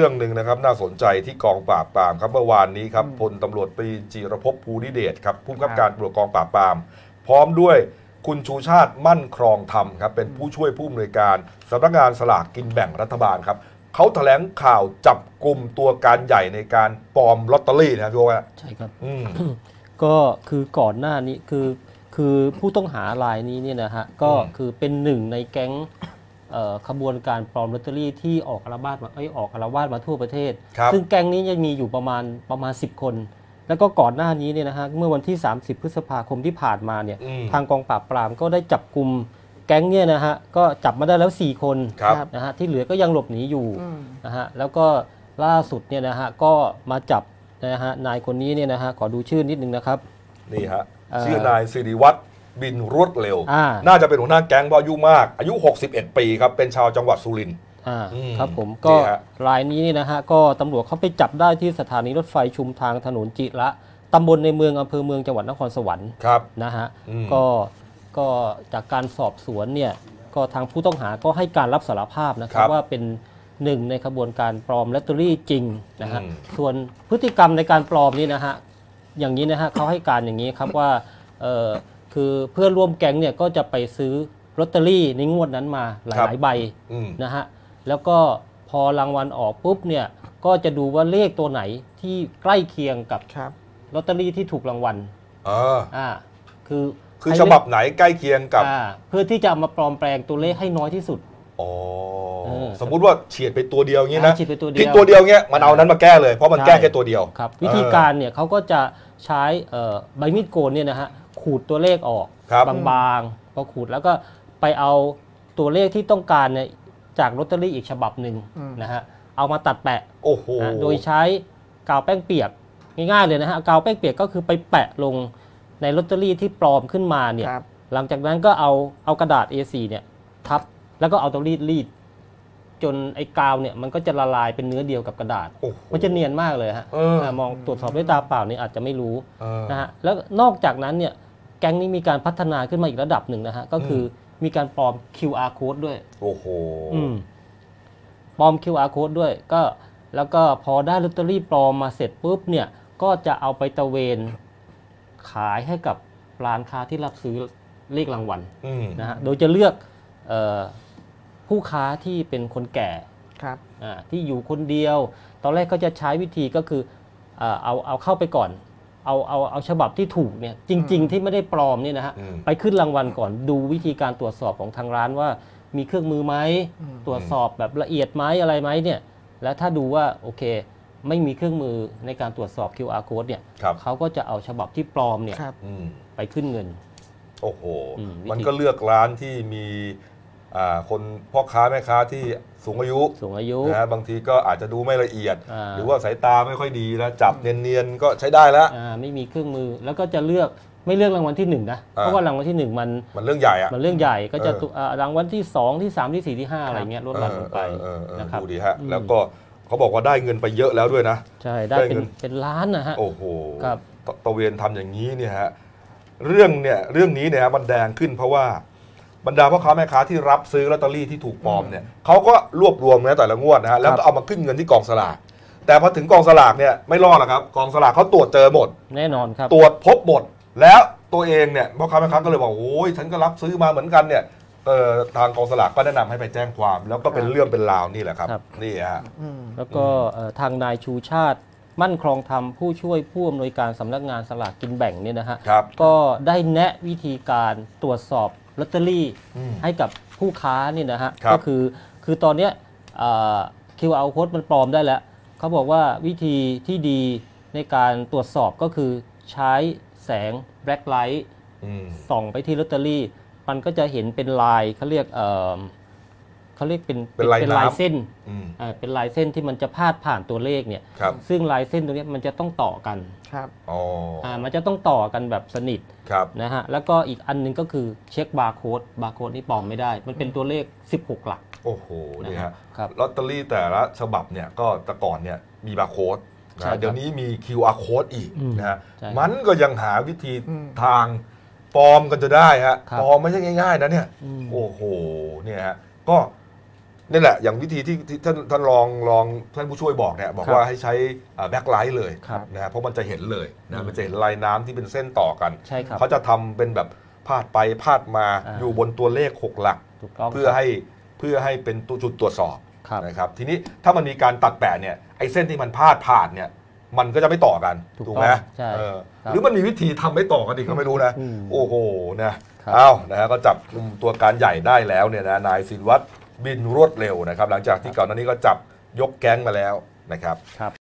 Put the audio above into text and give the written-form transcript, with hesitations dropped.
รื่องหนึ่งนะครับน่าสนใจที่กองปราบปรามครับเมื่อวานนี้ครับพลตำรวจตรีจิรภพภูริเดชครับผู้กำกับการตำรวจกองปราบปรามพร้อมด้วยคุณชูชาติมั่นครองธรรมครับเป็นผู้ช่วยผู้อำนวยการสำนักงานสลากกินแบ่งรัฐบาลครับเขาแถลงข่าวจับกลุ่มตัวการใหญ่ในการปลอมลอตเตอรี่นะพี่โอ๊คใช่ครับ ก็คือก่อนหน้านี้คือผู้ต้องหารายนี้เนี่ยนะฮะก็คือเป็นหนึ่งในแก๊งขบวนการปลอมลอตเตอรี่ที่ออกอาละวาดมาทั่วประเทศซึ่งแก๊งนี้ยังมีอยู่ประมาณ10 คนแล้วก็ก่อนหน้านี้เนี่ยนะฮะเมื่อวันที่30 พฤษภาคมที่ผ่านมาเนี่ยทางกองปราบปรามก็ได้จับกลุ่มแก๊งเนี่ยนะฮะก็จับมาได้แล้ว4 คนนะฮะที่เหลือก็ยังหลบหนีอยู่นะฮะแล้วก็ล่าสุดเนี่ยนะฮะก็มาจับนะฮะนายคนนี้เนี่ยนะฮะขอดูชื่อนิดนึงนะครับนี่ฮะชื่อนายสิริวัฒน์บินรวดเร็วน่าจะเป็นหัวหน้าแก๊งเพราะอายุมากอายุ61 ปีครับเป็นชาวจังหวัดสุรินทร์ครับผมก็รายนี้นี่นะฮะก็ตำรวจเขาไปจับได้ที่สถานีรถไฟชุมทางถนนจิระตำบลในเมืองอำเภอเมืองจังหวัดนครสวรรค์นะฮะก็จากการสอบสวนเนี่ยก็ทางผู้ต้องหาก็ให้การรับสารภาพนะครับว่าเป็นหนึ่งในขบวนการปลอมลอตเตอรี่จริงนะฮะส่วนพฤติกรรมในการปลอมนี่นะฮะอย่างนี้นะฮะเขาให้การอย่างนี้ครับว่าคือเพื่อนร่วมแก๊งเนี่ยก็จะไปซื้อลอตเตอรี่ในงวดนั้นมาหลายใบนะฮะแล้วก็พอรางวัลออกปุ๊บเนี่ยก็จะดูว่าเลขตัวไหนที่ใกล้เคียงกับลอตเตอรี่ที่ถูกรางวัลคือฉบับไหนใกล้เคียงกับเพื่อที่จะมาปลอมแปลงตัวเลขให้น้อยที่สุดสมมุติว่าเฉียดไปตัวเดียวงี้นะผิดตัวเดียวเงี้ยมันเอานั้นมาแก้เลยเพราะมันแก้แค่ตัวเดียวครับวิธีการเนี่ยเขาก็จะใช้ใบมีดโกนเนี่ยนะฮะขูดตัวเลขออกบางๆพอขูดแล้วก็ไปเอาตัวเลขที่ต้องการเนี่ยจากลอตเตอรี่อีกฉบับหนึ่งนะฮะเอามาตัดแปะโดยใช้กาวแป้งเปียกง่ายๆเลยนะฮะกาวแป้งเปียกก็คือไปแปะลงในลอตเตอรี่ที่ปลอมขึ้นมาเนี่ยหลังจากนั้นก็เอากระดาษ A4 เนี่ยทับแล้วก็เอาตัวรีดจนไอ้กาวเนี่ยมันก็จะละลายเป็นเนื้อเดียวกับกระดาษมันจะเนียนมากเลยฮะมองตรวจสอบด้วยตาเปล่านี่อาจจะไม่รู้นะฮะแล้วนอกจากนั้นเนี่ยแก๊งนี้มีการพัฒนาขึ้นมาอีกระดับหนึ่งนะฮะก็คือมีการปลอม QR code ด้วยโอ้โหปลอม QR code ด้วยก็แล้วก็พอได้ลอตเตอรี่ปลอมมาเสร็จปุ๊บเนี่ยก็จะเอาไปตะเวนขายให้กับร้านค้าที่รับซื้อเลขรางวัลนะฮะโดยจะเลือกผู้ค้าที่เป็นคนแก่ที่อยู่คนเดียวตอนแรกก็จะใช้วิธีก็คือเอาเข้าไปก่อนเอาฉบับที่ถูกเนี่ยจริงๆที่ไม่ได้ปลอมเนี่ยนะฮะไปขึ้นรางวัลก่อนดูวิธีการตรวจสอบของทางร้านว่ามีเครื่องมือไหมตรวจสอบแบบละเอียดไหมอะไรไหมเนี่ยแล้วถ้าดูว่าโอเคไม่มีเครื่องมือในการตรวจสอบ QR code เนี่ยเขาก็จะเอาฉบับที่ปลอมเนี่ยไปขึ้นเงินโอ้โหมันก็เลือกร้านที่มีคนพ่อค้าแม่ค้าที่สูงอายุนะบางทีก็อาจจะดูไม่ละเอียดหรือว่าสายตาไม่ค่อยดีแล้วจับเนียนๆก็ใช้ได้แล้วไม่มีเครื่องมือแล้วก็จะไม่เลือกรางวัลที่1นะเพราะว่ารางวัลที่1 มันเรื่องใหญ่มันเรื่องใหญ่ก็จะรางวัลที่2ที่3ที่4ที่5อะไรเงี้ยลดหลั่นลงไปนะครับดูดีฮะแล้วก็เขาบอกว่าได้เงินไปเยอะแล้วด้วยนะใช่ได้เป็นล้านนะฮะโอ้โหตะเวนทำอย่างนี้เนี่ยฮะเรื่องนี้เนี่ยมันแดงขึ้นเพราะว่าบรรดาพ่อค้าแม่ค้าที่รับซื้อลอตเตอรี่ที่ถูกปลอมเนี่ยเขาก็รวบรวมนะแต่ละงวดนะฮะแล้วก็เอามาขึ้นเงินที่กองสลากแต่พอถึงกองสลากเนี่ยไม่รอดหรอกครับกองสลากเขาตรวจเจอหมดแน่นอนครับตรวจพบหมดแล้วตัวเองเนี่ยพ่อค้าแม่ค้าก็เลยบอกโอ้ยฉันก็รับซื้อมาเหมือนกันเนี่ยทางกองสลากก็แนะนำให้ไปแจ้งความแล้วก็เป็นเรื่องเป็นราวนี่แหละครับนี่ฮะแล้วก็ทางนายชูชาติมั่นครองธรรมผู้ช่วยผู้อำนวยการสำนักงานสลากกินแบ่งเนี่ยนะฮะก็ได้แนะวิธีการตรวจสอบลอตเตอรี่ให้กับผู้ค้านี่นะฮะก็คือตอนนี้QR code มันปลอมได้แล้วเขาบอกว่าวิธีที่ดีในการตรวจสอบก็คือใช้แสงแบล็คไลท์ส่องไปที่ลอตเตอรี่มันก็จะเห็นเป็นลายเขาเรียกเป็นลายเส้นเป็นลายเส้นที่มันจะพาดผ่านตัวเลขเนี่ยซึ่งลายเส้นตรงนี้มันจะต้องต่อกันมันจะต้องต่อกันแบบสนิทนะฮะแล้วก็อีกอันนึงก็คือเช็คบาร์โค้ดนี่ปลอมไม่ได้มันเป็นตัวเลข16 หลักโอ้โหนี่ฮะลอตเตอรี่แต่ละฉบับเนี่ยก็แต่ก่อนเนี่ยมีบาร์โค้ดเดี๋ยวนี้มี QR code อีกนะฮะมันก็ยังหาวิธีทางปลอมกันจะได้ฮะปลอมไม่ใช่ง่ายๆนะเนี่ยโอ้โหเนี่ยฮะก็นี่แหละอย่างวิธีที่ท่านลองท่านผู้ช่วยบอกเนี่ยบอกว่าให้ใช้แบ็คไลท์เลยครับนะเพราะมันจะเห็นเลยนะมันจะเห็นลายน้ำที่เป็นเส้นต่อกันใช่ครับเขาจะทำเป็นแบบพาดไปพาดมาอยู่บนตัวเลข6หลักถูกต้องเพื่อให้เป็นตัวจุดตรวจสอบครับนะครับทีนี้ถ้ามันมีการตัดแปะเนี่ยไอ้เส้นที่มันพาดผ่านเนี่ยมันก็จะไม่ต่อกันถูกไหมใช่ครับหรือมันมีวิธีทำให้ต่อกันอีกก็ไม่รู้นะอืมโอ้โหนะครับ เอานะฮะก็จับกลุ่มตัวการใหญ่ได้แล้วเนี่ยนะนายศิลวัฒน์บินรวดเร็วนะครับหลังจากที่ก่อนหน้านี้ก็จับยกแก๊งมาแล้วนะครับ